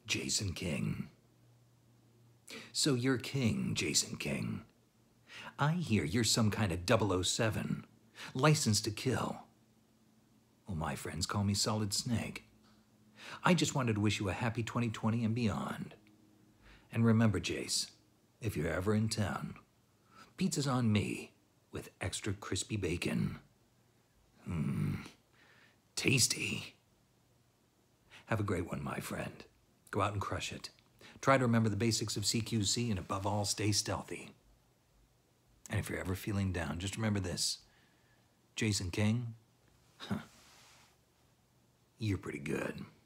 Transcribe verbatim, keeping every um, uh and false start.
Jason King. So you're King, Jason King. I hear you're some kind of double oh seven, licensed to kill. Well, my friends call me Solid Snake. I just wanted to wish you a happy twenty twenty and beyond. And remember, Jace, if you're ever in town, pizza's on me with extra crispy bacon. Mmm, tasty. Have a great one, my friend. Go out and crush it. Try to remember the basics of C Q C, and above all, stay stealthy. And if you're ever feeling down, just remember this. Jason King, huh, you're pretty good.